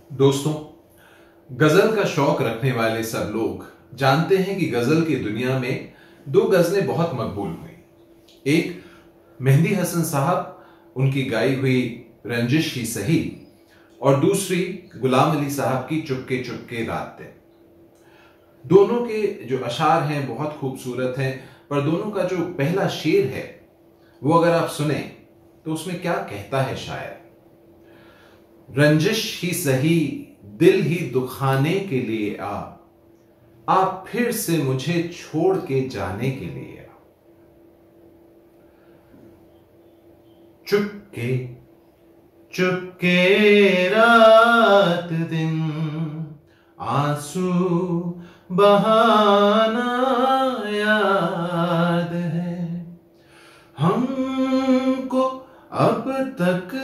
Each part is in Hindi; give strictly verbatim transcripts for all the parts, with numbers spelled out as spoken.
दोस्तों, गजल का शौक रखने वाले सब लोग जानते हैं कि गजल की दुनिया में दो गजलें बहुत मकबूल हुई। एक मेहंदी हसन साहब, उनकी गाई हुई रंजिश ही सही, और दूसरी गुलाम अली साहब की चुपके चुपके रातें। दोनों के जो अशार हैं बहुत खूबसूरत हैं, पर दोनों का जो पहला शेर है वो अगर आप सुने तो उसमें क्या कहता है शायर। रंजिश ही सही, दिल ही दुखाने के लिए आ, आप फिर से मुझे छोड़ के जाने के लिए आ। चुपके चुपके रात दिन आंसू बहाना याद है हमको, अब तक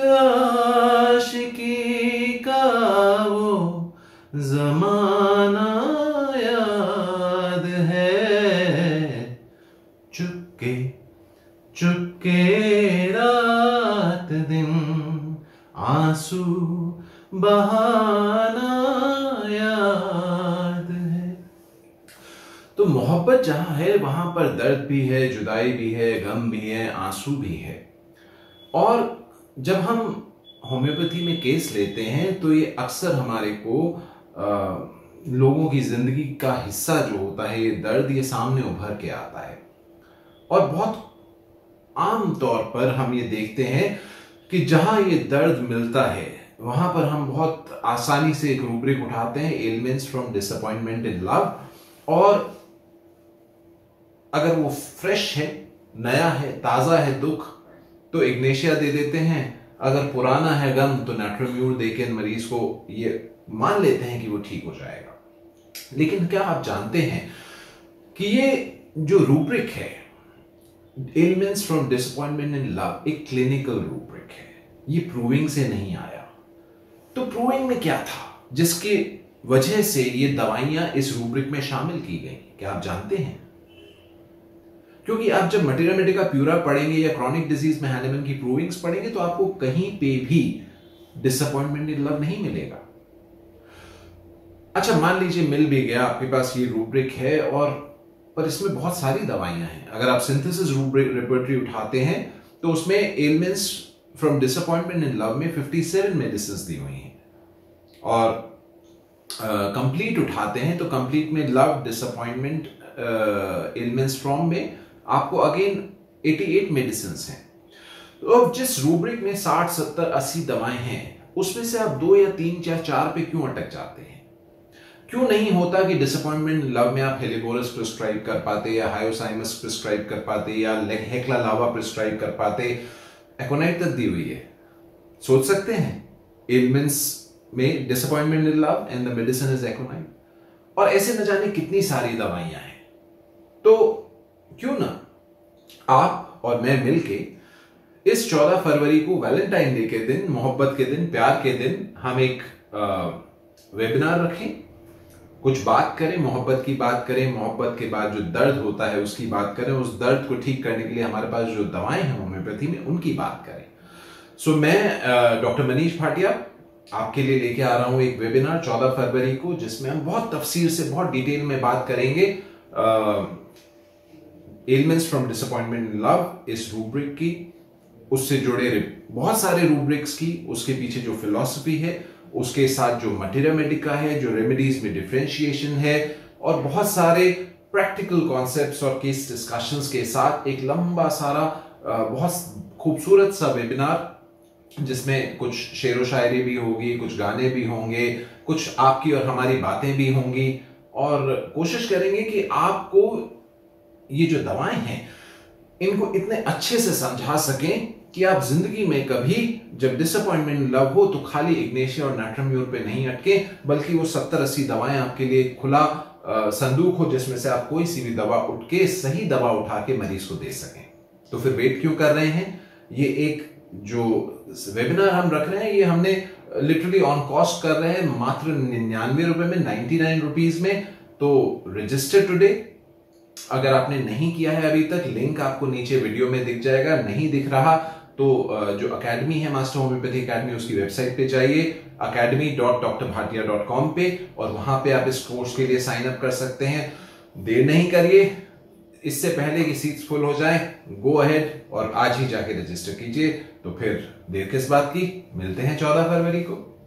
आशिकी का वो जमाना याद है। चुपके चुपके रात दिन आंसू बहाना याद है। तो मोहब्बत जहां है वहां पर दर्द भी है, जुदाई भी है, गम भी है, आंसू भी है। और जब हम होम्योपैथी में केस लेते हैं तो ये अक्सर हमारे को आ, लोगों की जिंदगी का हिस्सा जो होता है, ये दर्द ये सामने उभर के आता है। और बहुत आम तौर पर हम ये देखते हैं कि जहां ये दर्द मिलता है वहां पर हम बहुत आसानी से एक रूब्रिक उठाते हैं, elements from disappointment in love. और अगर वो फ्रेश है, नया है, ताजा है दुख, तो इग्नेशिया दे देते हैं। अगर पुराना है गम तो नाट्रोम्यूर देके मरीज को ये मान लेते हैं कि वो ठीक हो जाएगा। लेकिन क्या आप जानते हैं कि ये जो रूब्रिक है, elements from disappointment in love, एक क्लिनिकल रूब्रिक है, ये प्रूविंग से नहीं आया। तो प्रूविंग में क्या था जिसके वजह से ये दवाइयां इस रूब्रिक में शामिल की गई, क्या आप जानते हैं? क्योंकि आप जब मटेरिया मेडिका प्यूरा पढ़ेंगे या क्रॉनिक डिजीज में हैनेमन की प्रूविंग्स पढ़ेंगे तो आपको कहीं पे भी डिसअपॉइंटमेंट इन लव नहीं मिलेगा। अच्छा, मान लीजिए मिल भी गया, आपके पास ये रूब्रिक है, और पर इसमें बहुत सारी दवाइयां हैं। अगर आप सिंथेसिस रूब्रिक रिपर्टरी उठाते हैं तो उसमें elements from disappointment in love में सत्तावन मेडिसिन दी हुई हैं। और कंप्लीट uh, उठाते हैं तो कंप्लीट में लव डिसअपॉइंटमेंट एलिमेंट्स फ्रॉम में आपको अगेन अट्ठासी मेडिसिन हैं। तो अब जिस रूब्रिक में साठ सत्तर अस्सी दवाएं हैं उसमें से आप दो या तीन या चार पे क्यों अटक जाते हैं? क्यों नहीं होता कि डिसअपॉइंटमेंट लव में आप हेलिकोरस प्रिस्क्राइब कर पाते, या हायोसाइमस प्रिस्क्राइब कर पाते, या हेक्ला लावा प्रिस्क्राइब कर पाते? एकोनाइट तक दी हुई है, सोच सकते हैं। एलिमेंट्स में disappointment in love and the medicine is aconite. और ऐसे न जाने कितनी सारी दवाइयां हैं। तो क्यों ना आप और मैं मिलके इस चौदह फरवरी को वैलेंटाइन डे के दिन, मोहब्बत के दिन, प्यार के दिन, हम एक वेबिनार रखें, कुछ बात करें, मोहब्बत की बात करें, मोहब्बत के बाद जो दर्द होता है उसकी बात करें, उस दर्द को ठीक करने के लिए हमारे पास जो दवाएं हैं होम्योपैथी में उनकी बात करें। सो मैं डॉक्टर मनीष भाटिया आपके लिए लेके आ रहा हूं एक वेबिनार चौदह फरवरी को, जिसमें हम बहुत तफसील से, बहुत डिटेल में बात करेंगे elements from disappointment in love, इस रूब्रिक की, उससे जुड़े बहुत सारे रूब्रिक्स की, उसके पीछे जो फिलॉसफी है, उसके साथ जो मटेरिया मेडिका है, जो रेमेडीज में डिफरेंशिएशन है, और बहुत सारे प्रैक्टिकल कॉन्सेप्ट्स और केस डिस्कशंस के साथ एक लंबा सारा बहुत खूबसूरत सा वेबिनार, जिसमें कुछ शेरो शायरी भी होगी, कुछ गाने भी होंगे, कुछ आपकी और हमारी बातें भी होंगी। और कोशिश करेंगे कि आपको ये जो दवाएं हैं इनको इतने अच्छे से समझा सकें कि आप जिंदगी में कभी जब डिसअपॉइंटमेंट लव हो तो खाली इग्नेशिया और नाट्रोम्यूर पे नहीं अटके, बल्कि वो सत्तर अस्सी दवाएं आपके लिए खुला आ, संदूक हो, जिसमें से आप कोई सी भी दवा उठ के सही दवा उठा के मरीज को दे सकें। तो फिर वेट क्यों कर रहे हैं? ये एक जो वेबिनार हम रख रहे हैं ये हमने लिटरली ऑन कॉस्ट कर रहे हैं, मात्र निन्यानवे रुपए में, नाइन्टी नाइन रुपीज में। तो रजिस्टर टुडे, अगर आपने नहीं किया है अभी तक, लिंक आपको नीचे वीडियो में दिख जाएगा। नहीं दिख रहा तो जो अकेडमी है मास्टर होम्योपैथी अकेडमी, उसकी वेबसाइट पे जाइए academy dot doctor Bhatia dot com पे, और वहां पे आप इस कोर्स के लिए साइन अप कर सकते हैं। देर नहीं करिए, इससे पहले कि सीट्स फुल हो जाए, गो अहेड और आज ही जाके रजिस्टर कीजिए। तो फिर देर किस बात की, मिलते हैं चौदह फरवरी को।